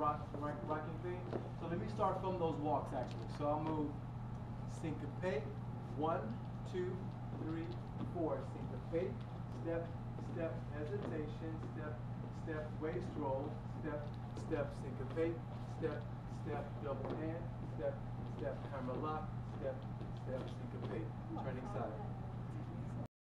rocking thing. So let me start from those walks actually. So I'll move syncopate, 1, 2, 3, 4. Syncopate, step, step, hesitation, step, step, waist roll, step, step, syncopate, step, step, double hand, step, step, hammerlock, step, step, syncopate, turning side.